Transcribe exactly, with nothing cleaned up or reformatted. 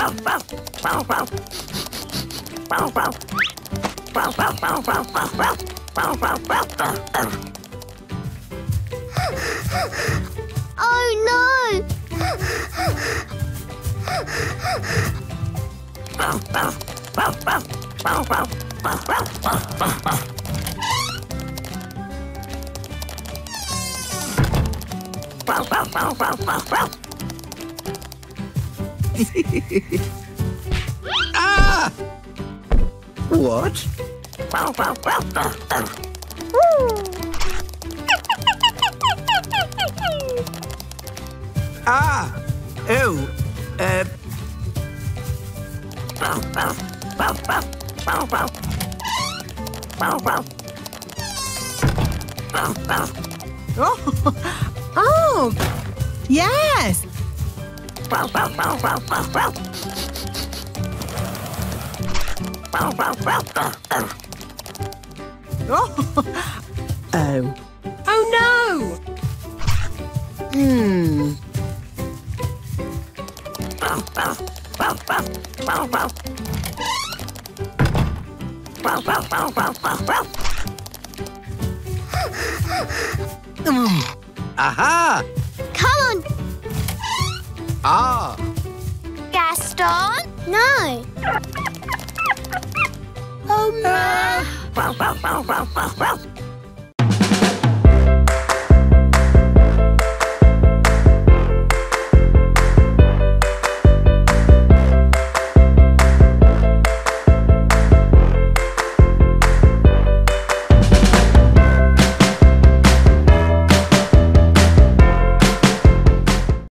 Oh no! Ah! What? Ah! Oh! Uh... Oh! Oh! Yes! Oh! Oh! Oh no! Hmm. Aha! Come on, Ah! Gaston! No! Oh no!